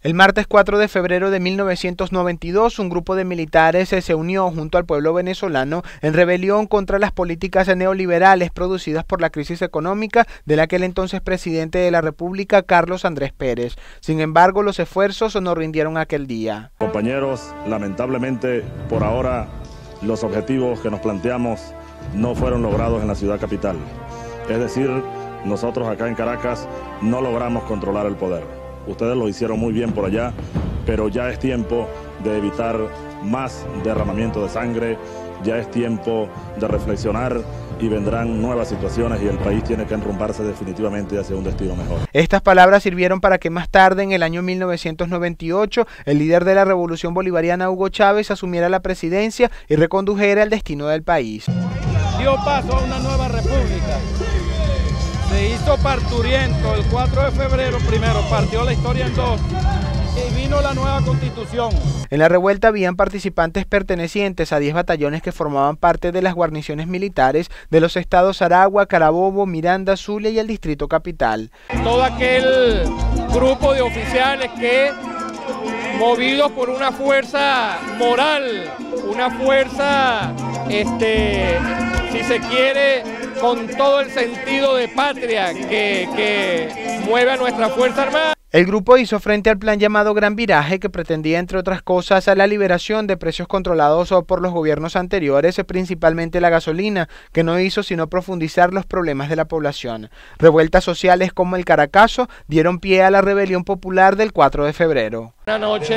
El martes 4 de febrero de 1992, un grupo de militares se unió junto al pueblo venezolano en rebelión contra las políticas neoliberales producidas por la crisis económica del aquel entonces presidente de la República, Carlos Andrés Pérez. Sin embargo, los esfuerzos no rindieron aquel día. Compañeros, lamentablemente, por ahora, los objetivos que nos planteamos no fueron logrados en la ciudad capital. Es decir, nosotros acá en Caracas no logramos controlar el poder. Ustedes lo hicieron muy bien por allá, pero ya es tiempo de evitar más derramamiento de sangre, ya es tiempo de reflexionar y vendrán nuevas situaciones y el país tiene que enrumbarse definitivamente hacia un destino mejor. Estas palabras sirvieron para que más tarde, en el año 1998, el líder de la Revolución Bolivariana, Hugo Chávez, asumiera la presidencia y recondujera el destino del país. Dio paso a una nueva república. Se hizo parturiento el 4 de febrero, primero partió la historia en dos y vino la nueva constitución. En la revuelta habían participantes pertenecientes a 10 batallones que formaban parte de las guarniciones militares de los estados Aragua, Carabobo, Miranda, Zulia y el Distrito Capital. Todo aquel grupo de oficiales que, movidos por una fuerza moral, una fuerza, si se quiere, con todo el sentido de patria que mueve a nuestra Fuerza Armada. El grupo hizo frente al plan llamado Gran Viraje, que pretendía, entre otras cosas, a la liberación de precios controlados por los gobiernos anteriores, principalmente la gasolina, que no hizo sino profundizar los problemas de la población. Revueltas sociales como el Caracazo dieron pie a la rebelión popular del 4 de febrero. Una noche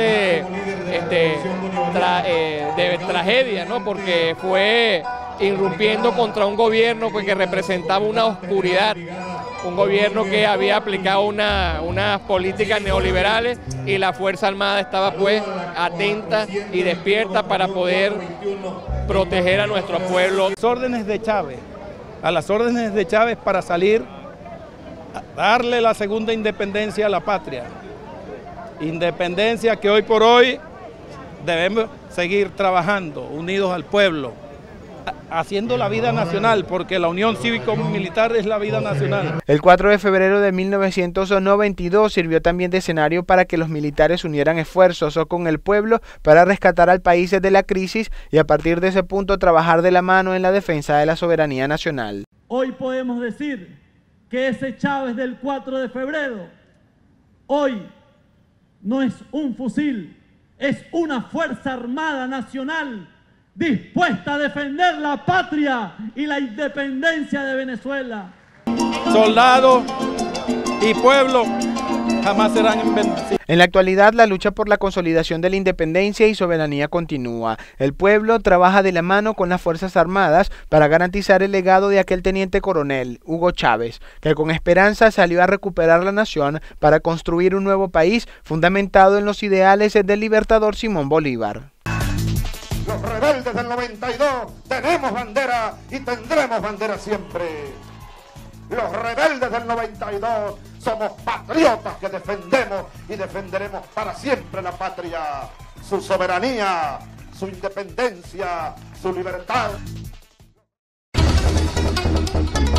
de tragedia, ¿no? Porque fue irrumpiendo contra un gobierno que representaba una oscuridad, un gobierno que había aplicado unas políticas neoliberales y la Fuerza Armada estaba pues atenta y despierta para poder proteger a nuestro pueblo. A las órdenes de Chávez para salir a darle la segunda independencia a la patria. Independencia que hoy por hoy debemos seguir trabajando, unidos al pueblo, haciendo la vida nacional, porque la unión cívico-militar es la vida nacional. El 4 de febrero de 1992 sirvió también de escenario para que los militares unieran esfuerzos con el pueblo para rescatar al país de la crisis y a partir de ese punto trabajar de la mano en la defensa de la soberanía nacional. Hoy podemos decir que ese Chávez del 4 de febrero, hoy no es un fusil, es una Fuerza Armada Nacional dispuesta a defender la patria y la independencia de Venezuela. Soldados y pueblo jamás serán invencibles. En la actualidad, la lucha por la consolidación de la independencia y soberanía continúa. El pueblo trabaja de la mano con las Fuerzas Armadas para garantizar el legado de aquel teniente coronel, Hugo Chávez, que con esperanza salió a recuperar la nación para construir un nuevo país fundamentado en los ideales del libertador Simón Bolívar. Los rebeldes del 92 tenemos bandera y tendremos bandera siempre. Los rebeldes del 92 somos patriotas que defendemos y defenderemos para siempre la patria, su soberanía, su independencia, su libertad.